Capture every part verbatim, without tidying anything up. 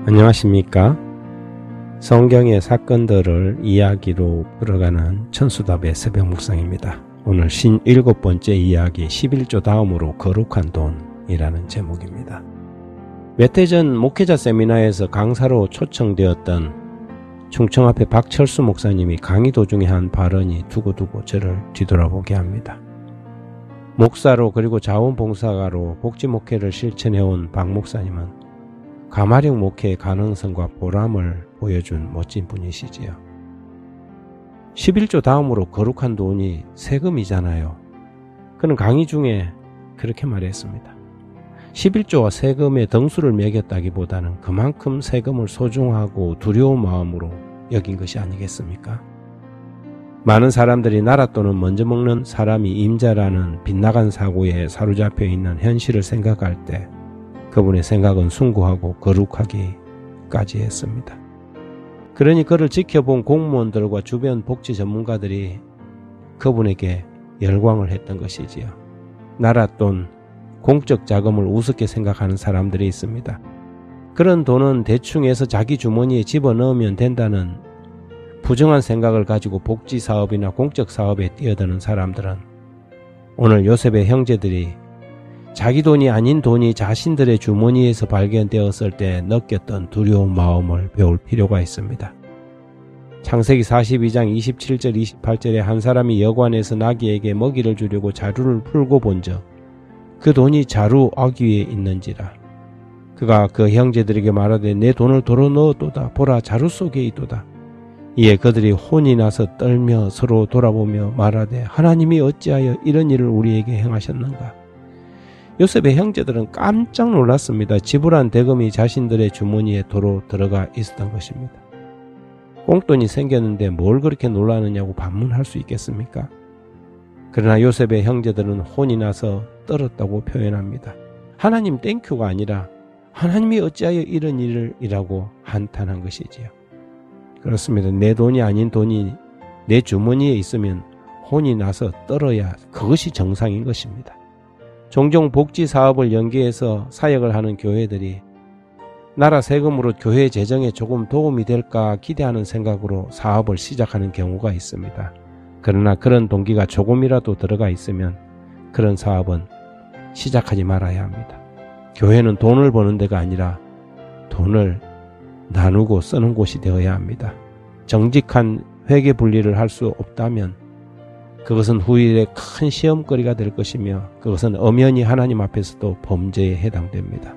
안녕하십니까? 성경의 사건들을 이야기로 풀어가는 천수답의 새벽 묵상입니다. 오늘 신일곱 번째 이야기 십일조 다음으로 거룩한 돈이라는 제목입니다. 몇 해 전 목회자 세미나에서 강사로 초청되었던 충청 앞에 박철수 목사님이 강의 도중에 한 발언이 두고두고 저를 뒤돌아보게 합니다. 목사로 그리고 자원봉사가로 복지목회를 실천해온 박 목사님은 가마력 목회의 가능성과 보람을 보여준 멋진 분이시지요. 십일조 다음으로 거룩한 돈이 세금이잖아요. 그는 강의 중에 그렇게 말했습니다. 십일조와 세금의 등수를 매겼다기보다는 그만큼 세금을 소중하고 두려운 마음으로 여긴 것이 아니겠습니까? 많은 사람들이 나라 돈은 먼저 먹는 사람이 임자라는 빗나간 사고에 사로잡혀 있는 현실을 생각할 때 그분의 생각은 숭고하고 거룩하기까지 했습니다. 그러니 그를 지켜본 공무원들과 주변 복지 전문가들이 그분에게 열광을 했던 것이지요. 나라 돈, 공적 자금을 우습게 생각하는 사람들이 있습니다. 그런 돈은 대충 해서 자기 주머니에 집어넣으면 된다는 부정한 생각을 가지고 복지사업이나 공적사업에 뛰어드는 사람들은 오늘 요셉의 형제들이 자기 돈이 아닌 돈이 자신들의 주머니에서 발견되었을 때 느꼈던 두려운 마음을 배울 필요가 있습니다. 창세기 사십이장 이십칠절 이십팔절에 한 사람이 여관에서 나귀에게 먹이를 주려고 자루를 풀고 본즉 그 돈이 자루 어귀에 있는지라. 그가 그 형제들에게 말하되 내 돈을 도로 넣었도다. 보라 자루 속에 있도다. 이에 그들이 혼이 나서 떨며 서로 돌아보며 말하되 하나님이 어찌하여 이런 일을 우리에게 행하셨는가. 요셉의 형제들은 깜짝 놀랐습니다. 지불한 대금이 자신들의 주머니에 도로 들어가 있었던 것입니다. 꽁돈이 생겼는데 뭘 그렇게 놀라느냐고 반문할 수 있겠습니까? 그러나 요셉의 형제들은 혼이 나서 떨었다고 표현합니다. 하나님 땡큐가 아니라 하나님이 어찌하여 이런 일을 이라고 한탄한 것이지요. 그렇습니다. 내 돈이 아닌 돈이 내 주머니에 있으면 혼이 나서 떨어야 그것이 정상인 것입니다. 종종 복지사업을 연계해서 사역을 하는 교회들이 나라 세금으로 교회 재정에 조금 도움이 될까 기대하는 생각으로 사업을 시작하는 경우가 있습니다. 그러나 그런 동기가 조금이라도 들어가 있으면 그런 사업은 시작하지 말아야 합니다. 교회는 돈을 버는 데가 아니라 돈을 나누고 쓰는 곳이 되어야 합니다. 정직한 회계 분리를 할 수 없다면 그것은 후일에 큰 시험거리가 될 것이며 그것은 엄연히 하나님 앞에서도 범죄에 해당됩니다.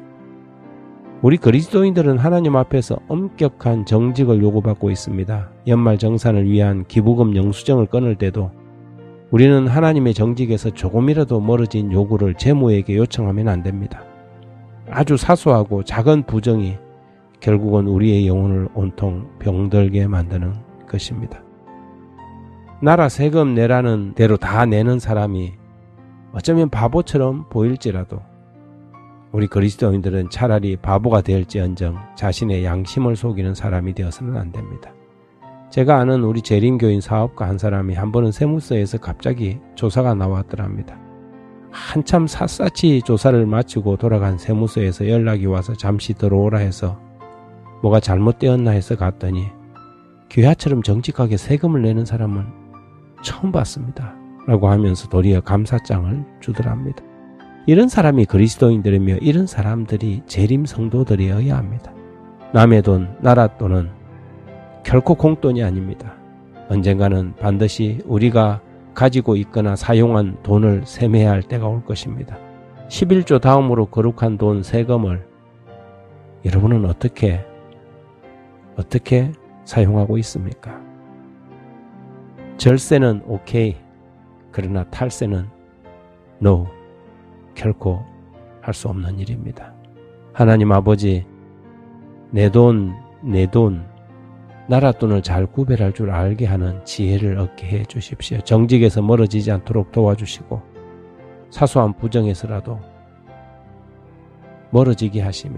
우리 그리스도인들은 하나님 앞에서 엄격한 정직을 요구받고 있습니다. 연말 정산을 위한 기부금 영수증을 끊을 때도 우리는 하나님의 정직에서 조금이라도 멀어진 요구를 재무에게 요청하면 안 됩니다. 아주 사소하고 작은 부정이 결국은 우리의 영혼을 온통 병들게 만드는 것입니다. 나라 세금 내라는 대로 다 내는 사람이 어쩌면 바보처럼 보일지라도 우리 그리스도인들은 차라리 바보가 될지언정 자신의 양심을 속이는 사람이 되어서는 안 됩니다. 제가 아는 우리 재림교인 사업가 한 사람이 한 번은 세무서에서 갑자기 조사가 나왔더랍니다. 한참 샅샅이 조사를 마치고 돌아간 세무서에서 연락이 와서 잠시 들어오라 해서 뭐가 잘못되었나 해서 갔더니 귀하처럼 정직하게 세금을 내는 사람은 처음 봤습니다. 라고 하면서 도리어 감사장을 주더랍니다. 이런 사람이 그리스도인들이며 이런 사람들이 재림 성도들이어야 합니다. 남의 돈, 나라 돈은 결코 공돈이 아닙니다. 언젠가는 반드시 우리가 가지고 있거나 사용한 돈을 세매야 할 때가 올 것입니다. 십일조 다음으로 거룩한 돈 세금을 여러분은 어떻게 어떻게 사용하고 있습니까? 절세는 오케이, 그러나 탈세는 NO, 결코 할 수 없는 일입니다. 하나님 아버지, 내 돈, 내 돈, 나라 돈을 잘 구별할 줄 알게 하는 지혜를 얻게 해 주십시오. 정직에서 멀어지지 않도록 도와주시고 사소한 부정에서라도 멀어지게 하시며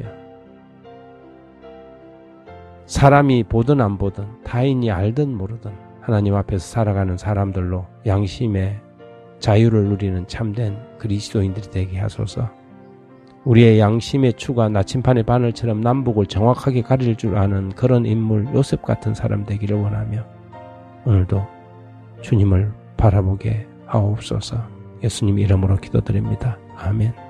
사람이 보든 안 보든 타인이 알든 모르든 하나님 앞에서 살아가는 사람들로 양심의 자유를 누리는 참된 그리스도인들이 되게 하소서. 우리의 양심의 추가 나침판의 바늘처럼 남북을 정확하게 가릴 줄 아는 그런 인물 요셉 같은 사람 되기를 원하며 오늘도 주님을 바라보게 하옵소서. 예수님 이름으로 기도드립니다. 아멘.